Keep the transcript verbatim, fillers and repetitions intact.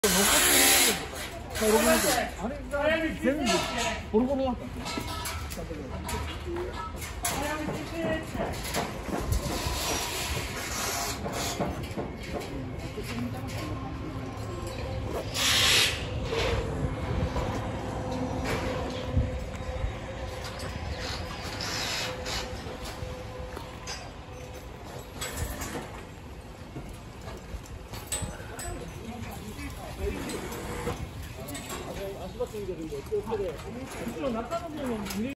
あれが全部ボロボロだったんですよ。足場ついてるんで気をつけて。中の部分